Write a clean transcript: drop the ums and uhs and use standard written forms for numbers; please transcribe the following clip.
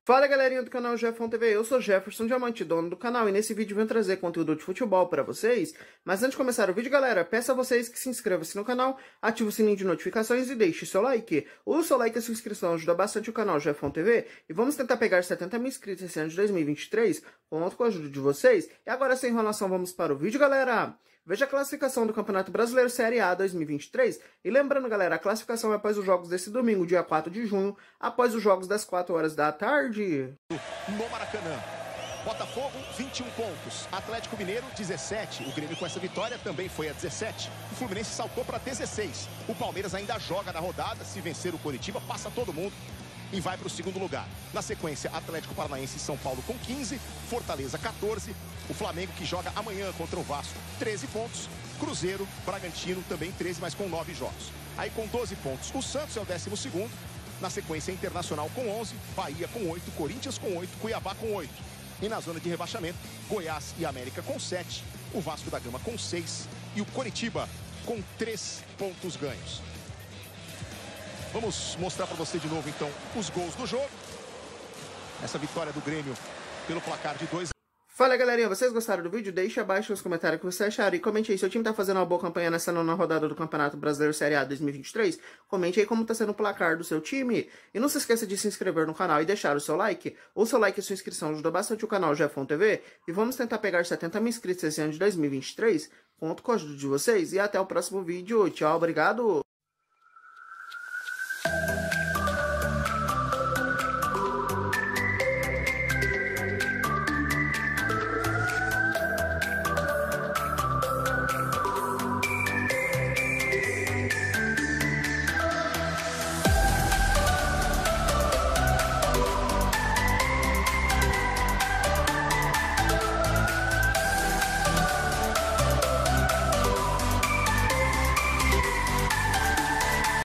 Fala galerinha do canal Jefferson TV, eu sou Jefferson Diamante, dono do canal, e nesse vídeo eu venho trazer conteúdo de futebol para vocês. Mas antes de começar o vídeo, galera, peço a vocês que se inscrevam-se no canal, ative o sininho de notificações e deixe seu like. O seu like e a sua inscrição ajuda bastante o canal Jefferson TV, e vamos tentar pegar 70 mil inscritos esse ano de 2023, conto com a ajuda de vocês. E agora, sem enrolação, vamos para o vídeo, galera! Veja a classificação do Campeonato Brasileiro Série A 2023. E lembrando, galera, a classificação é após os jogos desse domingo, dia 4 de junho, após os jogos das 4 horas da tarde. No Maracanã. Botafogo, 21 pontos. Atlético Mineiro, 17. O Grêmio com essa vitória também foi a 17. O Fluminense saltou para 16. O Palmeiras ainda joga na rodada. Se vencer o Coritiba, passa todo mundo e vai para o segundo lugar. Na sequência, Atlético Paranaense e São Paulo com 15, Fortaleza 14, o Flamengo que joga amanhã contra o Vasco, 13 pontos, Cruzeiro, Bragantino também 13, mas com 9 jogos. Aí com 12 pontos, o Santos é o 12º, na sequência Internacional com 11, Bahia com 8, Corinthians com 8, Cuiabá com 8. E na zona de rebaixamento, Goiás e América com 7, o Vasco da Gama com 6 e o Coritiba com 3 pontos ganhos. Vamos mostrar para você de novo, então, os gols do jogo. Essa vitória do Grêmio pelo placar de 2. Fala, galerinha, vocês gostaram do vídeo? Deixe abaixo nos comentários o que vocês acharam. E comente aí, seu time tá fazendo uma boa campanha nessa nona rodada do Campeonato Brasileiro Série A 2023? Comente aí como tá sendo o placar do seu time. E não se esqueça de se inscrever no canal e deixar o seu like. O seu like e sua inscrição ajuda bastante o canal Jefferson TV. E vamos tentar pegar 70 mil inscritos esse ano de 2023. Conto com a ajuda de vocês. E até o próximo vídeo. Tchau, obrigado!